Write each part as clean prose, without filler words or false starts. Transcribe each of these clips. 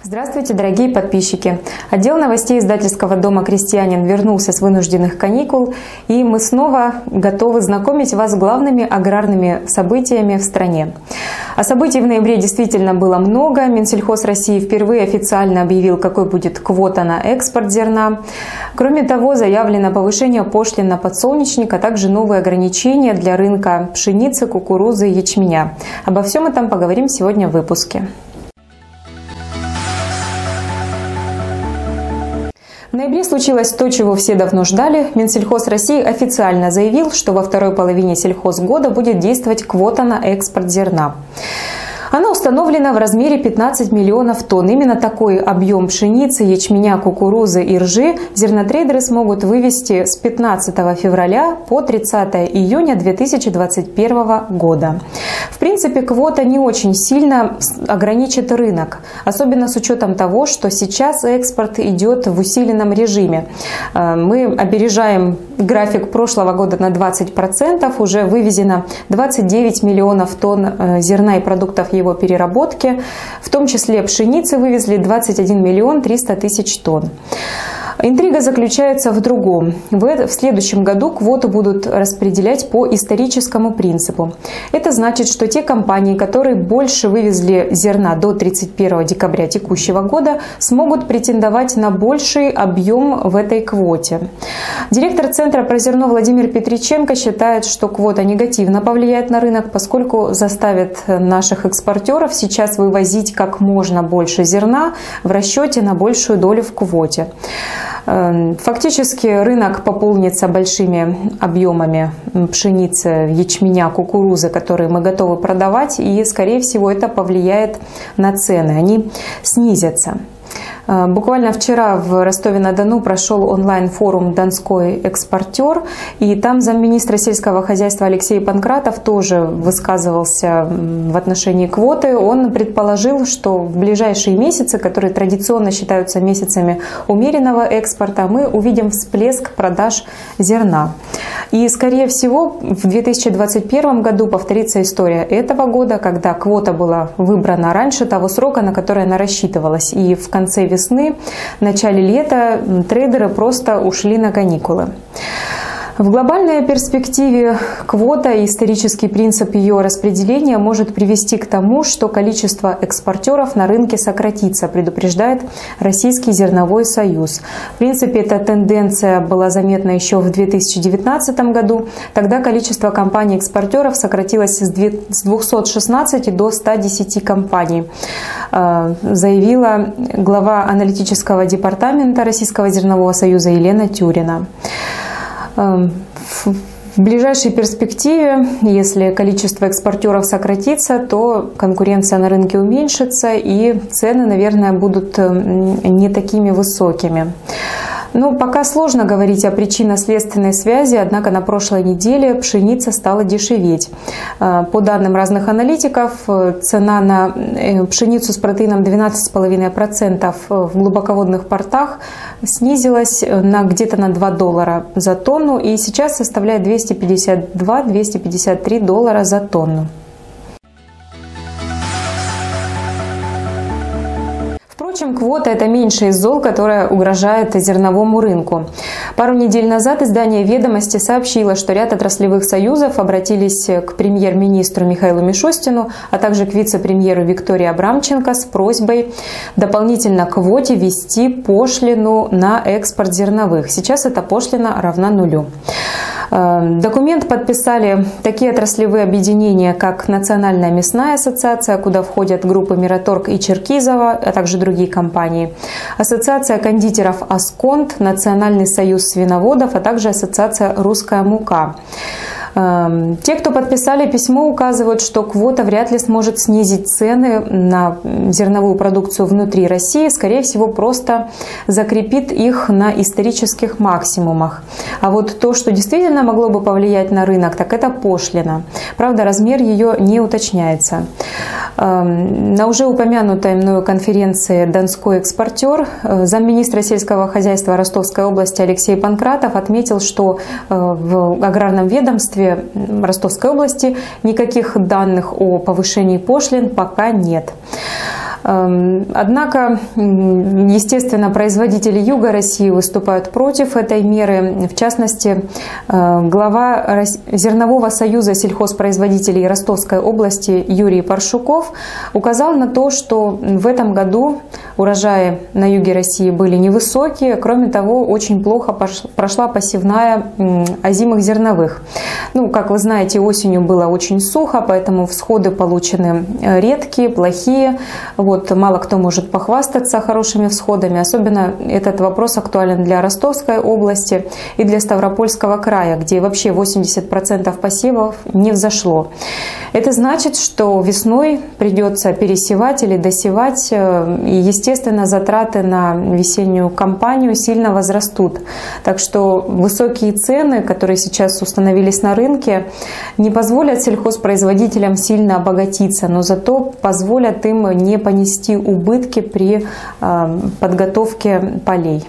Здравствуйте, дорогие подписчики! Отдел новостей издательского дома «Крестьянин» вернулся с вынужденных каникул, и мы снова готовы знакомить вас с главными аграрными событиями в стране. А событий в ноябре действительно было много. Минсельхоз России впервые официально объявил, какой будет квота на экспорт зерна. Кроме того, заявлено повышение пошлин на подсолнечник, а также новые ограничения для рынка пшеницы, кукурузы и ячменя. Обо всем этом поговорим сегодня в выпуске. В ноябре случилось то, чего все давно ждали. Минсельхоз России официально заявил, что во второй половине сельхозгода будет действовать квота на экспорт зерна. Она установлена в размере 15 миллионов тонн. Именно такой объем пшеницы, ячменя, кукурузы и ржи зернотрейдеры смогут вывести с 15 февраля по 30 июня 2021 года. В принципе, квота не очень сильно ограничит рынок, особенно с учетом того, что сейчас экспорт идет в усиленном режиме. Мы опережаем график прошлого года на 20%, уже вывезено 29 миллионов тонн зерна и продуктов его переработки, в том числе пшеницы вывезли 21 миллион 300 тысяч тонн. Интрига заключается в другом. В следующем году квоту будут распределять по историческому принципу. Это значит, что те компании, которые больше вывезли зерна до 31 декабря текущего года, смогут претендовать на больший объем в этой квоте. Директор Центра прозерно Владимир Петриченко считает, что квота негативно повлияет на рынок, поскольку заставит наших экспортеров сейчас вывозить как можно больше зерна в расчете на большую долю в квоте. Фактически рынок пополнится большими объемами пшеницы, ячменя, кукурузы, которые мы готовы продавать, и, скорее всего, это повлияет на цены, они снизятся. Буквально вчера в Ростове-на-Дону прошел онлайн-форум «Донской экспортер», и там замминистра сельского хозяйства Алексей Панкратов тоже высказывался в отношении квоты. Он предположил, что в ближайшие месяцы, которые традиционно считаются месяцами умеренного экспорта, мы увидим всплеск продаж зерна. И, скорее всего, в 2021 году повторится история этого года, когда квота была выбрана раньше того срока, на который она рассчитывалась. И в конце весны, в начале лета трейдеры просто ушли на каникулы. В глобальной перспективе квота и исторический принцип ее распределения может привести к тому, что количество экспортеров на рынке сократится, предупреждает Российский зерновой союз. В принципе, эта тенденция была заметна еще в 2019 году. Тогда количество компаний-экспортеров сократилось с 216 до 110 компаний, заявила глава аналитического департамента Российского зернового союза Елена Тюрина. В ближайшей перспективе, если количество экспортеров сократится, то конкуренция на рынке уменьшится и цены, наверное, будут не такими высокими. Но пока сложно говорить о причинно-следственной связи, однако на прошлой неделе пшеница стала дешеветь. По данным разных аналитиков, цена на пшеницу с протеином 12,5% в глубоководных портах снизилась где-то на $2 за тонну и сейчас составляет $252–253 за тонну. Впрочем, квота – это меньшее из зол, которое угрожает зерновому рынку. Пару недель назад издание «Ведомости» сообщило, что ряд отраслевых союзов обратились к премьер-министру Михаилу Мишустину, а также к вице-премьеру Виктории Абрамченко с просьбой дополнительно к квоте ввести пошлину на экспорт зерновых. Сейчас эта пошлина равна нулю. Документ подписали такие отраслевые объединения, как Национальная мясная ассоциация, куда входят группы Мираторг и Черкизово, а также другие компании, Ассоциация кондитеров «Асконт», Национальный союз свиноводов, а также Ассоциация «Русская мука». Те, кто подписали письмо, указывают, что квота вряд ли сможет снизить цены на зерновую продукцию внутри России, скорее всего, просто закрепит их на исторических максимумах. А вот то, что действительно могло бы повлиять на рынок, так это пошлина. Правда, размер ее не уточняется. На уже упомянутой мною конференции «Донской экспортер» замминистра сельского хозяйства Ростовской области Алексей Панкратов отметил, что в аграрном ведомстве Ростовской области никаких данных о повышении пошлин пока нет. Однако, естественно, производители юга России выступают против этой меры. В частности, глава Зернового союза сельхозпроизводителей Ростовской области Юрий Паршуков указал на то, что в этом году урожаи на юге России были невысокие. Кроме того, очень плохо прошла посевная озимых зерновых. Ну, как вы знаете, осенью было очень сухо, поэтому всходы получены редкие, плохие. Вот, мало кто может похвастаться хорошими всходами. Особенно этот вопрос актуален для Ростовской области и для Ставропольского края, где вообще 80% посевов не взошло. Это значит, что весной придется пересевать или досевать, и, естественно, затраты на весеннюю кампанию сильно возрастут. Так что высокие цены, которые сейчас установились на рынке, не позволят сельхозпроизводителям сильно обогатиться, но зато позволят им не понести убытки при подготовке полей.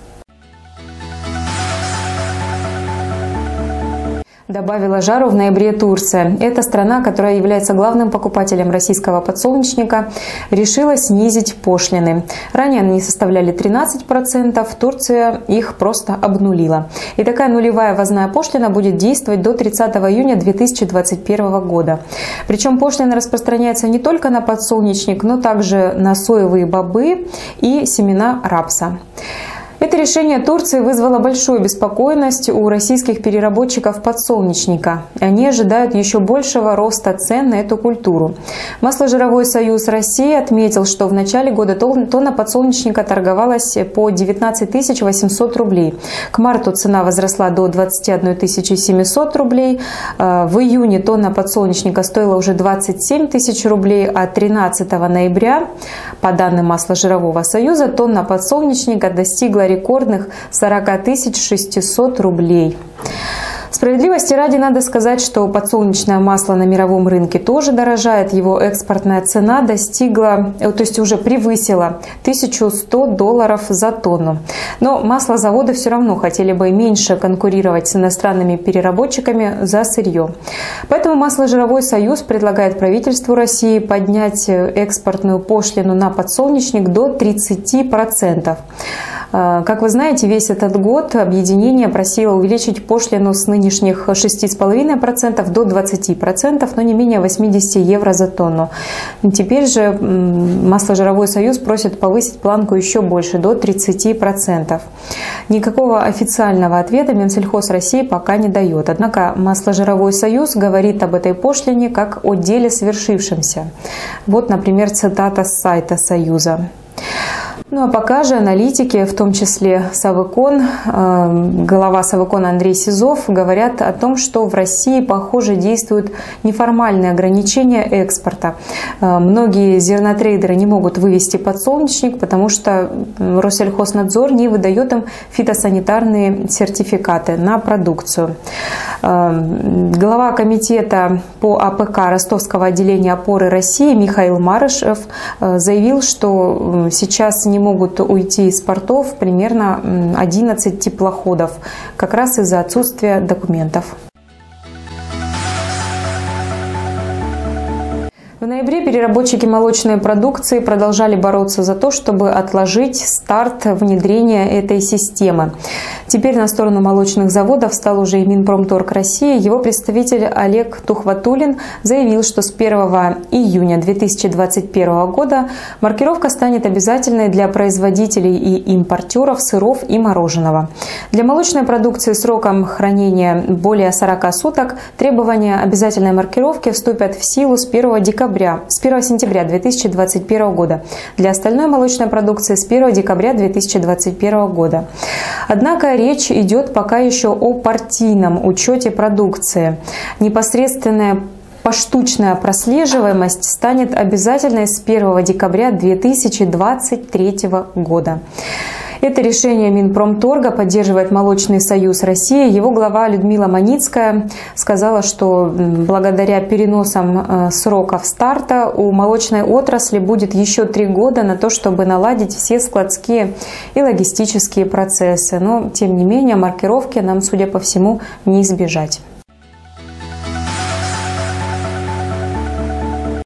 Добавила жару в ноябре Турция. Эта страна, которая является главным покупателем российского подсолнечника, решила снизить пошлины. Ранее они составляли 13%, Турция их просто обнулила. И такая нулевая ввозная пошлина будет действовать до 30 июня 2021 года. Причем пошлина распространяется не только на подсолнечник, но также на соевые бобы и семена рапса. Это решение Турции вызвало большую беспокойность у российских переработчиков подсолнечника. Они ожидают еще большего роста цен на эту культуру. Масложировой союз России отметил, что в начале года тонна подсолнечника торговалась по 19 800 рублей. К марту цена возросла до 21 700 рублей. В июне тонна подсолнечника стоила уже 27 тысяч рублей, а 13 ноября, по данным Масложирового союза, тонна подсолнечника достигла рекордных 40 600 рублей. Справедливости ради надо сказать, что подсолнечное масло на мировом рынке тоже дорожает. Его экспортная цена достигла, то есть уже превысила $1100 за тонну. Но маслозаводы все равно хотели бы меньше конкурировать с иностранными переработчиками за сырье. Поэтому Масложировой союз предлагает правительству России поднять экспортную пошлину на подсолнечник до 30%. Как вы знаете, весь этот год объединение просило увеличить пошлину с нынешних 6,5% до 20%, но не менее 80 евро за тонну. Теперь же Масложировой союз просит повысить планку еще больше, до 30%. Никакого официального ответа Минсельхоз России пока не дает. Однако Масложировой союз говорит об этой пошлине как о деле свершившемся. Вот, например, цитата с сайта Союза. Ну а пока же аналитики, в том числе Савыкон, глава Савыкона Андрей Сизов, говорят о том, что в России, похоже, действуют неформальные ограничения экспорта. Многие зернотрейдеры не могут вывести подсолнечник, потому что Россельхознадзор не выдает им фитосанитарные сертификаты на продукцию. Глава комитета по АПК Ростовского отделения опоры России Михаил Марышев заявил, что сейчас не могут уйти из портов примерно 11 теплоходов, как раз из-за отсутствия документов. В ноябре переработчики молочной продукции продолжали бороться за то, чтобы отложить старт внедрения этой системы. Теперь на сторону молочных заводов встал уже и Минпромторг России. Его представитель Олег Тухватуллин заявил, что с 1 июня 2021 года маркировка станет обязательной для производителей и импортеров сыров и мороженого. Для молочной продукции сроком хранения более 40 суток требования обязательной маркировки вступят в силу с 1 сентября 2021 года. Для остальной молочной продукции с 1 декабря 2021 года. Однако речь идет пока еще о партийном учете продукции. Непосредственная поштучная прослеживаемость станет обязательной с 1 декабря 2023 года. Это решение Минпромторга поддерживает Молочный союз России. Его глава Людмила Маницкая сказала, что благодаря переносам сроков старта у молочной отрасли будет еще 3 года на то, чтобы наладить все складские и логистические процессы. Но, тем не менее, маркировки нам, судя по всему, не избежать.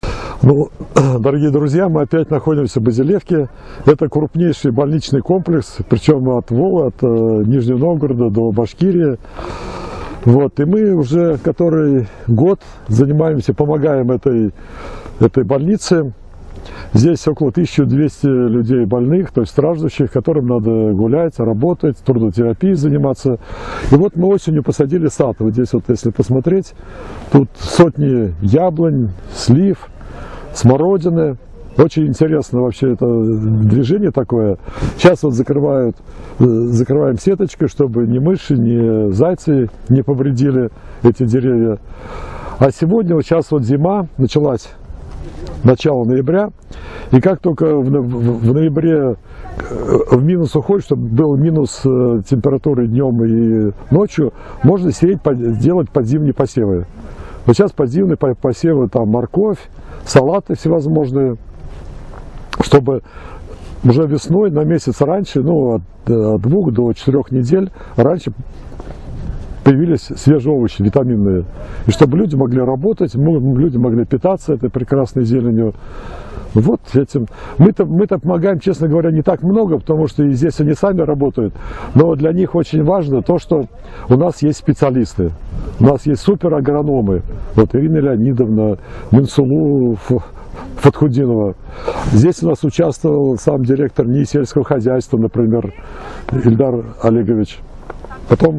Ну, дорогие друзья, мы опять находимся в Базилевке. Это крупнейший больничный комплекс, причем от Волы, от Нижнего Новгорода до Башкирии. Вот, и мы уже который год занимаемся, помогаем этой больнице. Здесь около 1200 людей больных, то есть страждущих, которым надо гулять, работать, трудотерапией заниматься. И вот мы осенью посадили сад. Вот здесь вот, если посмотреть, тут сотни яблонь, слив, смородины. Очень интересно вообще это движение такое. Сейчас вот закрываем сеточкой, чтобы ни мыши, ни зайцы не повредили эти деревья. А сегодня, вот сейчас вот зима началась, начало ноября, и как только в ноябре в минус уходит, чтобы был минус температуры днем и ночью, можно делать подзимние посевы. Вот сейчас подзимные посевы, там морковь, салаты всевозможные, чтобы уже весной на месяц раньше, ну от 2 до 4 недель раньше появились свежие овощи, витаминные. И чтобы люди могли работать, люди могли питаться этой прекрасной зеленью. Вот этим. Мы-то помогаем, честно говоря, не так много, потому что и здесь они сами работают. Но для них очень важно то, что у нас есть специалисты. У нас есть суперагрономы. Вот Ирина Леонидовна, Минсулу Фатхудинова. Здесь у нас участвовал сам директор НИИ сельского хозяйства, например, Ильдар Олегович. Потом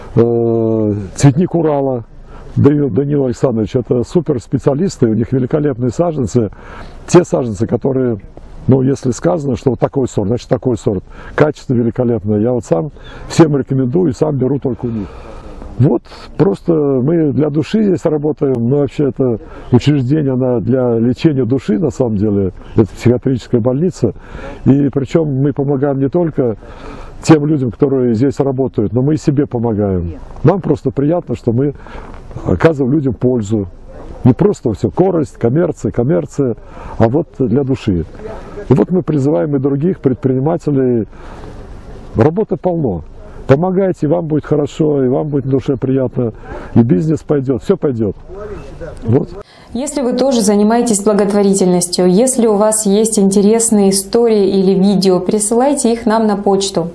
цветник Урала Данил Александрович. Это суперспециалисты, у них великолепные саженцы. Те саженцы, которые, ну, если сказано, что вот такой сорт, значит такой сорт. Качество великолепное. Я вот сам всем рекомендую, сам беру только у них. Вот, просто мы для души здесь работаем, но вообще это учреждение для лечения души, на самом деле, это психиатрическая больница, и причем мы помогаем не только тем людям, которые здесь работают, но мы и себе помогаем. Нам просто приятно, что мы оказываем людям пользу, не просто все корость, коммерция, а вот для души. И вот мы призываем и других предпринимателей, работы полно. Помогайте, и вам будет хорошо, и вам будет в душе приятно, и бизнес пойдет, все пойдет. Вот. Если вы тоже занимаетесь благотворительностью, если у вас есть интересные истории или видео, присылайте их нам на почту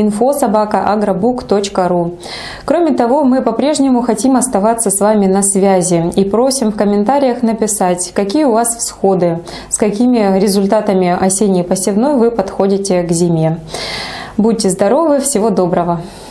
info@agrobook.ru. Кроме того, мы по-прежнему хотим оставаться с вами на связи и просим в комментариях написать, какие у вас всходы, с какими результатами осенней посевной вы подходите к зиме. Будьте здоровы, всего доброго!